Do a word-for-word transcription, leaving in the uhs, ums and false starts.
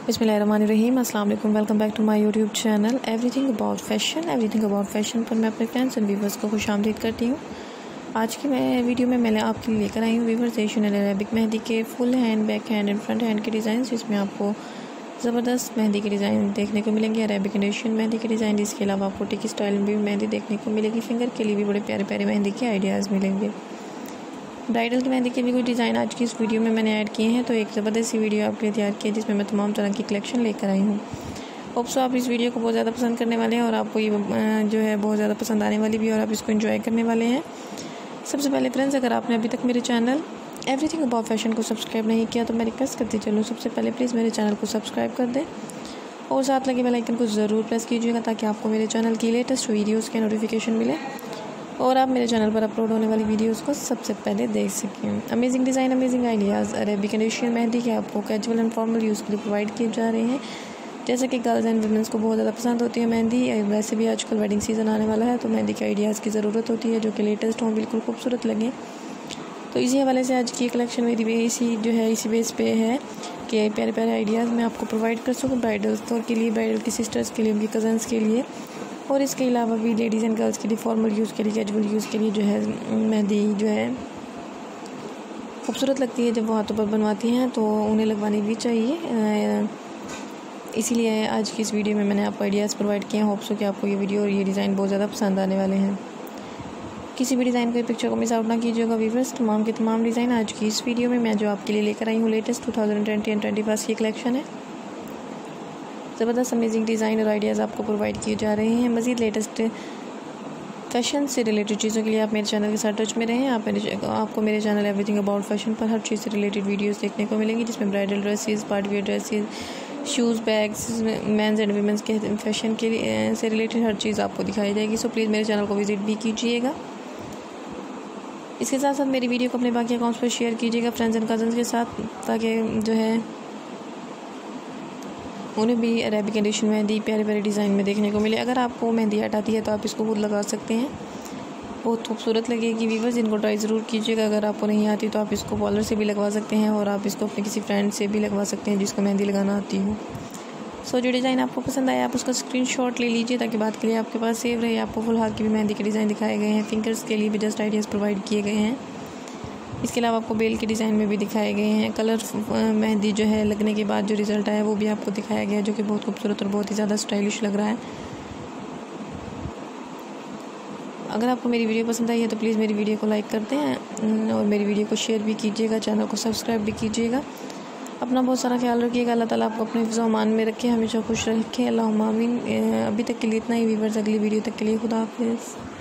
बिस्मिल्लाहिर्रहमानिर्रहीम, अस्सलाम वालेकुम। Welcome back to my YouTube channel everything about fashion everything about fashion पर मैं अपने फ्रेंड्स एंड व्यूवर्स को खुशामदीद करती हूँ। आज की मैं वीडियो में मैंने आपके लिए लेकर आई हूँ व्यूवर्स एशियन अरेबिक मेहंदी के full hand, back hand and front hand के डिज़ाइन, जिसमें आपको ज़बरदस्त मेहंदी के डिज़ाइन देखने को मिलेंगे। अरेबिक एंड एशियन मेहंदी के डिज़ाइन, इसके अलावा आपको टिकी स्टाइल में भी मेहंदी देखने को मिलेगी। फिंगर के लिए भी बड़े प्यारे प्यारे मेहंदी के आइडियाज़ मिलेंगे। ब्राइडल की मेहंदी के भी कुछ डिज़ाइन आज की इस वीडियो में मैंने ऐड किए हैं, तो एक ज़बरदस्त सी वीडियो आपके लिए तैयार की है जिसमें मैं तमाम तरह की कलेक्शन लेकर आई हूँ। होप सो आप इस वीडियो को बहुत ज़्यादा पसंद करने वाले हैं और आपको ये जो है बहुत ज़्यादा पसंद आने वाली भी, और आप इसको एंजॉय करने वाले हैं। सबसे पहले फ्रेंड्स, अगर आपने अभी तक मेरे चैनल एवरीथिंग अबाउट फैशन को सब्सक्राइब नहीं किया तो मैं रिक्वेस्ट करती चलूँ, सबसे पहले प्लीज़ मेरे चैनल को सब्सक्राइब कर दें और साथ लगे बेल आइकन को ज़रूर प्रेस कीजिएगा ताकि आपको मेरे चैनल की लेटेस्ट वीडियोज़ के नोटिफिकेशन मिले और आप मेरे चैनल पर अपलोड होने वाली वीडियोस को सबसे पहले देख सकें। Amazing design, amazing ideas Arabic and Asian mehndi के आपको कैजुअल एंड फॉर्मल यूज़ के लिए प्रोवाइड किए जा रहे हैं। जैसे कि गर्ल्स एंड वुमेंस को बहुत ज़्यादा पसंद होती है मेहंदी, वैसे भी आजकल वेडिंग सीज़न आने वाला है तो मेहंदी के आइडियाज़ की ज़रूरत होती है जो कि लेटेस्ट हों, बिल्कुल खूबसूरत लगें। तो इसी हवाले से आज की कलेक्शन मेरी इसी जो है इसी बेस पे है कि प्यारे प्यारे आइडियाज़ मैं आपको प्रोवाइड कर सकूँ ब्राइडल्स के लिए, ब्राइडल की सिस्टर्स के लिए, उनकी कज़न्स के लिए, और इसके अलावा भी लेडीज़ एंड गर्ल्स के लिए फॉर्मल यूज़ के लिए, कैजुअल यूज़ के लिए जो है मेहंदी जो है खूबसूरत लगती है जब वो हाथों पर बनवाती हैं तो उन्हें लगवानी भी चाहिए। इसीलिए आज की इस वीडियो में मैंने आपको आइडियाज़ प्रोवाइड किए हैं। होप सो कि आपको ये वीडियो और ये डिज़ाइन बहुत ज़्यादा पसंद आने वाले हैं। किसी भी डिज़ाइन को, पिक्चर को मिस आउट ना कीजिएगा व्यूअर्स। तमाम के तमाम डिज़ाइन आज की इस वीडियो में मैं जो आपके लिए लेकर आई हूँ latest two thousand twenty and twenty first की कलेक्शन है। ज़बरदस्त अमेजिंग डिज़ाइन और आइडियाज़ आपको प्रोवाइड किए जा रहे हैं। मज़ीद लेटेस्ट फैशन से रिलेटेड चीज़ों के लिए आप मेरे चैनल के साथ टच में रहें। आप मेरे आपको मेरे चैनल एवरीथिंग अबाउट फैशन पर हर चीज़ से रिलेटेड वीडियोस देखने को मिलेंगी, जिसमें bridal dresses, party wear dresses, shoes, bags, mens and womens के फैशन के से रिलेटेड हर चीज़ आपको दिखाई जाएगी। सो प्लीज़ मेरे चैनल को विज़िट भी कीजिएगा। इसके साथ साथ मेरी वीडियो को अपने बाकी अकाउंट्स पर शेयर कीजिएगा फ्रेंड्स एंड कज़न्स के साथ, ताकि जो है उन्हें भी अरेबिक एंड एशियन मेहंदी प्यारे प्यारे डिज़ाइन में देखने को मिले। अगर आपको मेहंदी हट आती है तो आप इसको खुद लगा सकते हैं, बहुत खूबसूरत लगेगी। व्यूअर्स, इनको ट्राई ज़रूर कीजिएगा। अगर आपको नहीं आती तो आप इसको पॉलर से भी लगवा सकते हैं और आप इसको अपने किसी फ्रेंड से भी लगवा सकते हैं जिसको मेहंदी लगाना आती हो। सो जो डिज़ाइन आपको पसंद आया आप उसका स्क्रीनशॉट ले लीजिए ताकि बात के लिए आपके पास सेव रहे। आपको फुल हाथ की भी मेहंदी के डिज़ाइन दिखाए गए हैं, फिंगर्स के लिए भी जस्ट आइडियाज़ प्रोवाइड किए गए हैं। इसके अलावा आपको बेल के डिज़ाइन में भी दिखाए गए हैं। कलर मेहंदी जो है लगने के बाद जो रिज़ल्ट आया वो भी आपको दिखाया गया है, जो कि बहुत खूबसूरत और बहुत ही ज़्यादा स्टाइलिश लग रहा है। अगर आपको मेरी वीडियो पसंद आई है तो प्लीज़ मेरी वीडियो को लाइक करते हैं और मेरी वीडियो को शेयर भी कीजिएगा, चैनल को सब्सक्राइब भी कीजिएगा। अपना बहुत सारा ख्याल रखिएगा। अल्लाह ताला आपको अपने हिफ्ज़ व अमान में रखे, हमेशा खुश रखे। अल्लाहुम्मा आमीन। अभी तक के लिए इतना ही व्यूअर्स, अगली वीडियो तक के लिए खुदा हाफ़िज़।